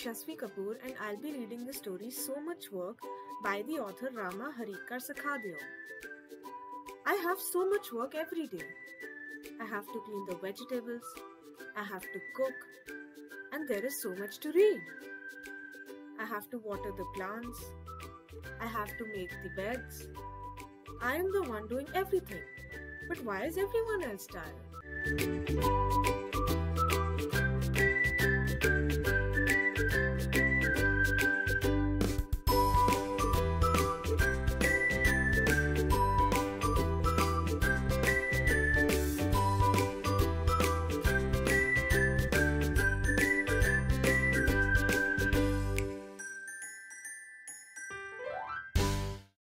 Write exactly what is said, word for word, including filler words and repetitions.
Yashasvi Kapoor and I'll be reading the story So Much Work by the author Rama Harikar Sakhadeo. I have so much work every day. I have to clean the vegetables, I have to cook, and there is so much to read. I have to water the plants, I have to make the beds. I am the one doing everything, but why is everyone else tired?